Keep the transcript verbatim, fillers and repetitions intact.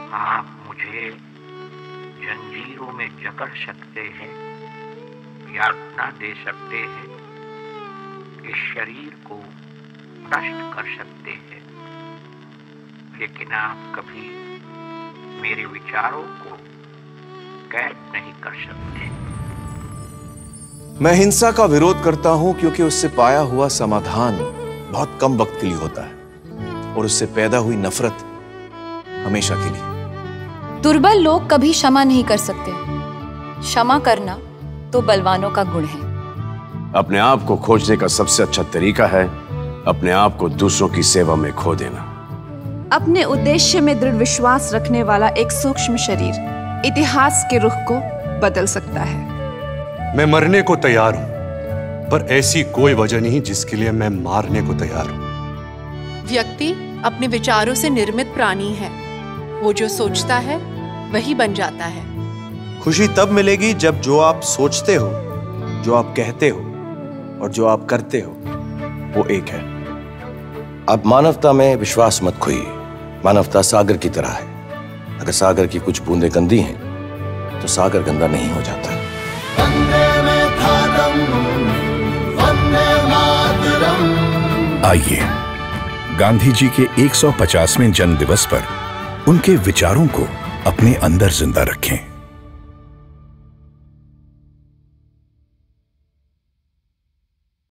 आप मुझे जंजीरों में जकड़ सकते हैं, यातना दे सकते हैं, इस शरीर को नष्ट कर सकते हैं, लेकिन आप कभी मेरे विचारों को कैद नहीं कर सकते। मैं हिंसा का विरोध करता हूं क्योंकि उससे पाया हुआ समाधान बहुत कम वक्त के लिए होता है और उससे पैदा हुई नफरत हमेशा के लिए। दुर्बल लोग कभी क्षमा नहीं कर सकते। क्षमा करना तो बलवानों का गुण है। अपने आप को खोजने का सबसे अच्छा तरीका है अपने आप को दूसरों की सेवा में खो देना। अपने उद्देश्य में दृढ़ विश्वास रखने वाला एक सूक्ष्म शरीर इतिहास के रुख को बदल सकता है। मैं मरने को तैयार हूं, पर ऐसी कोई वजह नहीं जिसके लिए मैं मारने को तैयार हूं। व्यक्ति अपने विचारों से निर्मित प्राणी है। वो जो सोचता है वही बन जाता है। खुशी तब मिलेगी जब जो आप सोचते हो, जो आप कहते हो और जो आप करते हो वो एक है। अब मानवता में विश्वास मत खोइए। मानवता सागर की तरह है। अगर सागर की कुछ बूंदें गंदी हैं तो सागर गंदा नहीं हो जाता। आइए गांधी जी के एक सौ पचासवें जन्म दिवस पर उनके विचारों को अपने अंदर जिंदा रखें।